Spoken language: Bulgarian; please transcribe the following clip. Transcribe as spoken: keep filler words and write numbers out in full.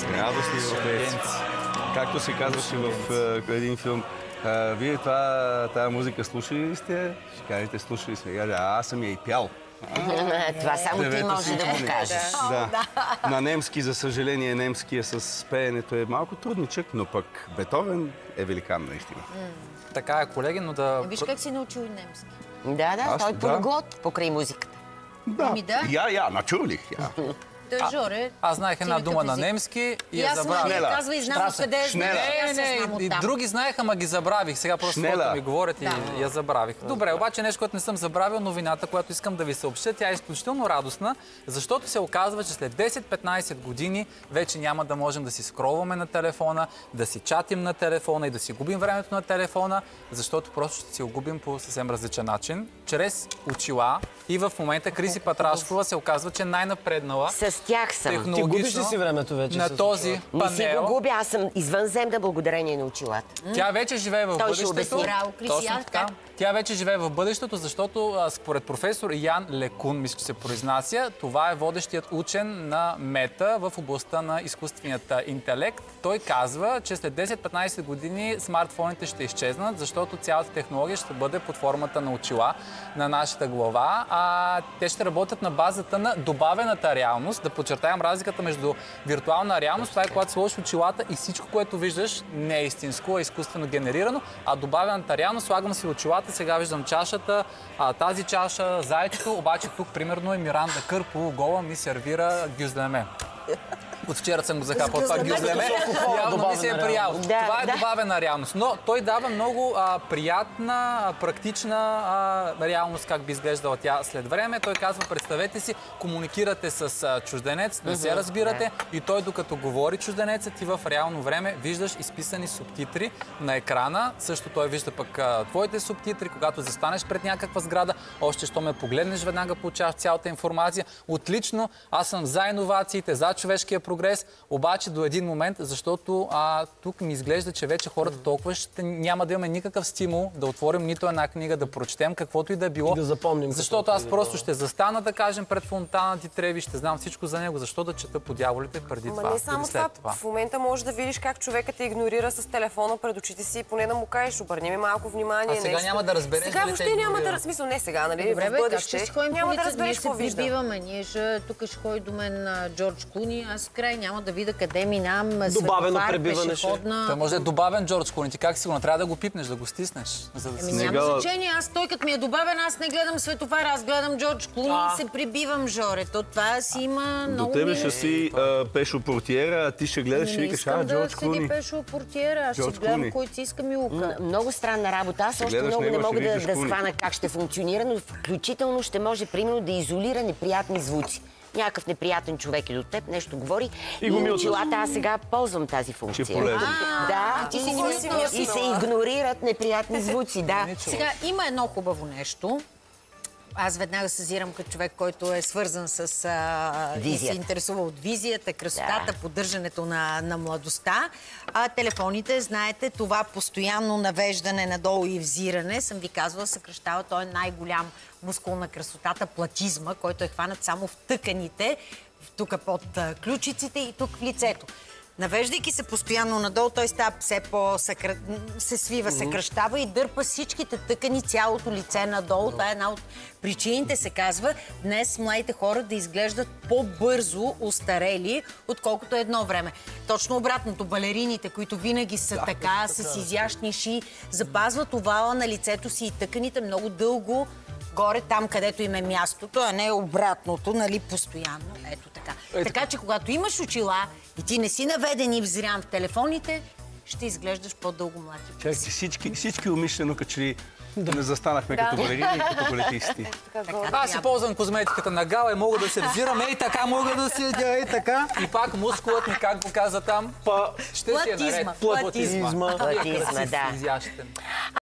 радостни европейци. Както се казваше в uh, един филм, uh, вие това, тази музика слушали ли сте? Ще кажете, слушали сме. А, аз съм я и пял. Това само ти може да го кажеш. Да. На немски, за съжаление, немския с пеенето е малко трудничък, но пък Бетовен е великан наистина. Така е, колеги, но да... Виж как си научил и немски. Да, да, Аз, той е да. полиглот покрай музиката. Да. Ами да. Я, я, начулих. Я. Той Жоре. Аз знаех една дума на език. немски и И я аз забравих. не казва и знам откъде е. Шнела. знаеш, Не, аз я не, знам и оттам. други знаеха, ама ги забравих. Сега просто Шнела. хората ми говорят и Да. я забравих. Добре, обаче нещо, което не съм забравил, новината, която искам да ви съобщя, тя е изключително радостна, защото се оказва, че след десет-петнайсет години вече няма да можем да си скролваме на телефона, да си чатим на телефона и да си губим времето на телефона, защото просто ще си го губим по съвсем различен начин, чрез очила. И в момента Криси Патрашкова се оказва, че най-напреднала С тях съм. технологично Ти губиш ли си времето вече на с този Не си панел. го губя, аз съм извънземна благодарение на очилата. Тя вече живее в Той ще бъдещето. обясни. Браво, Криси, Точно аз така. как? Тя вече живее в бъдещето, защото а, според професор Ян Лекун, мисля, че се произнася, това е водещият учен на Мета в областта на изкуственият интелект. Той казва, че след десет-петнайсет години смартфоните ще изчезнат, защото цялата технология ще бъде под формата на очила на нашата глава. А те ще работят на базата на добавената реалност. Да подчертаем разликата между виртуална реалност, това е когато сложиш очилата и всичко, което виждаш, не е истинско, е изкуствено генерирано, а добавената реалност, слагам си очилата, сега виждам чашата, а, тази чаша, зайчето, обаче тук примерно е Миранда Кърпо, гола ми сервира гюзлеме. От вчера съм го захапал това гюзлеме. Явно ми се е приял. Да, Това е да. добавена реалност. Но той дава много а, приятна, а, практична а, реалност, как би изглеждала тя след време. Той казва, представете си, комуникирате с а, чужденец, не се разбирате и той докато говори чужденецът, ти в реално време виждаш изписани субтитри на екрана. Също той вижда пък а, твоите субтитри, когато застанеш пред някаква сграда, още що ме погледнеш, веднага получаваш цялата информация. Отлично, аз съм за иновациите, за човешкия прогрес, обаче до един момент, защото а, тук ми изглежда, че вече хората толкова ще няма да имаме никакъв стимул да отворим нито една книга, да прочетем каквото и да е било. И да запомним. Защото аз просто ще застана, да кажем, пред фонтана ти Треви, ще знам всичко за него, защо да чета по дяволите преди Ма това не само или след това. това. В момента можеш да видиш как човекът те игнорира с телефона пред очите си и поне да му кажеш, обърни ми малко внимание. А сега нещо. няма да разбереш Сега дали въобще те няма да игнорира. размисля. Не сега, нали? Добре, в бе, как бъдеще. ще си ходим Няма по да улицата, разбереш ние се какво вижда. прибиваме. Ние ще, тук ще ходи до мен а, Джордж Клуни, аз в край няма да видя къде минам, Добавено светофар, пребиване ще. пешеходна. Той може да е добавен Джордж Клуни. Ти как сигурно трябва да го пипнеш, да го стиснеш, за да Еми, си... няма Сега- значение, аз той като ми е добавен, аз не гледам светофар, аз гледам Джордж Клуни и се прибивам, Жоре. То това си има До много... тебе ми- ще си а, пешо портиера, а ти ще гледаш и Не викаш, искам а, да Джордж седи Клуни. пешо портиера, аз ще Джордж гледам Клуни. кой си иска милука. М, Много странна работа. Аз още гледаш много не него, ще мога да, виждаш да Клуни. схвана как ще функционира, но включително ще може, примерно, да изолира неприятни звуци. Някакъв неприятен човек е до теб, нещо говори. И го И мюташ. очилата аз сега ползвам тази функция. Че е полезно. Да, ти си и, ни мютнала. и се игнорират неприятни звуци, да. Сега има едно хубаво нещо. Аз веднага съзирам като човек, който е свързан с... А, и се Визията. интересува от визията, красотата, Да. поддържането на, на младостта. А телефоните, знаете, това постоянно навеждане надолу и взиране, съм ви казвала, съкръщава, той е най-голям мускул на красотата, платизма, който е хванат само в тъканите, тук под а, ключиците и тук в лицето. Навеждайки се постоянно надолу, той става все по се свива, съкръщава и дърпа всичките тъкани, цялото лице надолу. Това е една от причините, се казва, днес младите хора да изглеждат по-бързо устарели, отколкото едно време. Точно обратното, балерините, които винаги са да, така, с изящни шии, запазват овала на лицето си и тъканите много дълго горе, там където им е мястото, а не обратното, нали, постоянно. Ето така. Ето. Така че когато имаш очила и ти не си наведен и взрян в телефоните, ще изглеждаш по-дълго млад. Чакайте, всички, всички умишлено, като че ли не застанахме като балерини и като балетисти. Аз си ползвам козметиката на Гала и мога да се взирам, ей така, мога да седя, ей така. И пак мускулът ми, как го каза там, Па, ще си е наред. Платизма. Платизма. Платизма, Той е да. красив, изящен.